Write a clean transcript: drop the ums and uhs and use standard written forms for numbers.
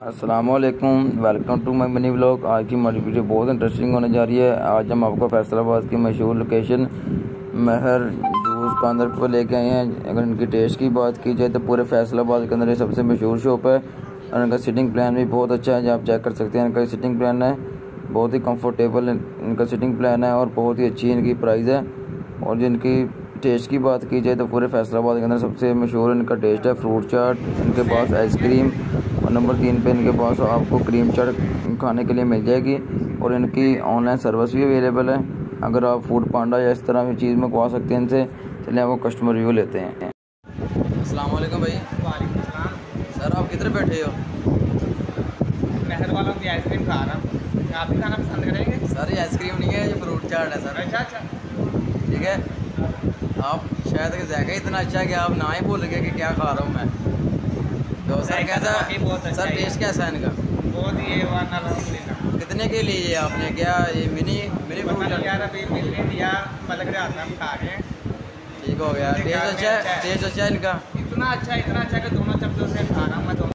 अस्सलामुअलैकुम, welcome to my mini vlog. आज की हमारी वीडियो बहुत इंटरेस्टिंग होने जा रही है। आज हम आपको फैसलाबाद की मशहूर लोकेशन महर जूस कांदर पर लेके आए हैं। अगर इनकी टेस्ट की बात की जाए तो पूरे फैसलाबाद के अंदर ये सबसे मशहूर शॉप है और इनका सिटिंग प्लान भी बहुत अच्छा है। जो आप चेक कर सकते हैं, इनका सिटिंग प्लान है, बहुत ही कंफर्टेबल इनका सिटिंग प्लान है और बहुत ही अच्छी इनकी प्राइस है। और जो इनकी टेस्ट की बात की जाए तो पूरे फैसलाबाद के अंदर सबसे मशहूर इनका टेस्ट है फ्रूट चाट। इनके पास आइसक्रीम और नंबर 3 पे इनके पास आपको क्रीम चाट खाने के लिए मिल जाएगी। और इनकी ऑनलाइन सर्विस भी अवेलेबल है। अगर आप फूड पांडा या इस तरह की चीज़ मंगवा सकते हैं इनसे। चलिए आपको कस्टमर रिव्यू लेते हैं। अस्सलाम वालेकुम भाई। वालेकुम सलाम। सर आप किधर बैठे हो? महर वालों की आइसक्रीम खा रहा हूँ। आप भी खाना पसंद करेंगे? सर ये आइसक्रीम नहीं है, ये फ्रूट चाट है सर। अच्छा। ठीक है, आप शायद कि जायका इतना अच्छा है कि आप ना ही भूल गए कि क्या खा रहा हूँ मैं। तो सर कैसा बहुत अच्छा सर टेस्ट कैसा है इनका? बहुत ही अल्हम्दुलिल्लाह। कितने के लिए ये आपने क्या ये मिनी मिनी फ्रूट चाट? यार अभी मिलने दिया लग रहा था, हम खा रहे हैं। ठीक हो गया। टेस्ट अच्छा है, टेस्ट अच्छा है इनका। इतना अच्छा कि दोनों चप्पलों से खा रहा हूँ मैं।